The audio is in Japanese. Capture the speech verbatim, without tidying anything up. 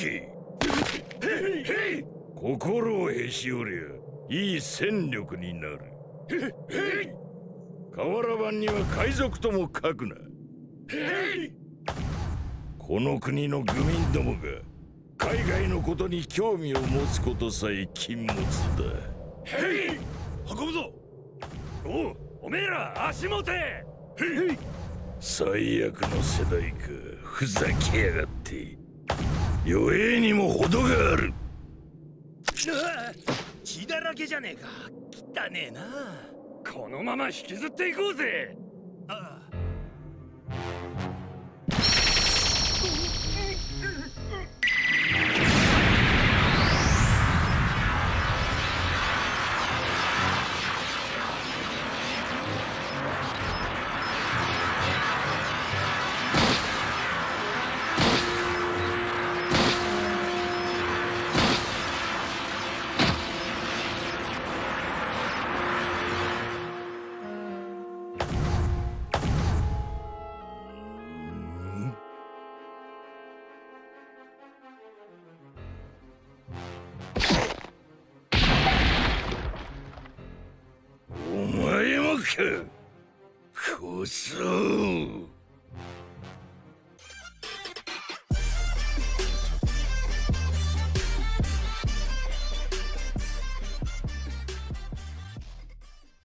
け。心をへし折りゃいい戦力になる。瓦版には海賊とも書くな。この国の愚民どもが海外のことに興味を持つことさえ禁物だ。 へい、運ぶぞ。おう、おめえら足持て。へい。 最悪の世代か。ふざけやがって。余営にも程がある。 血だらけじゃねえか。汚ねえな。このまま引きずっていこうぜ。ああ。 お前もか。こそ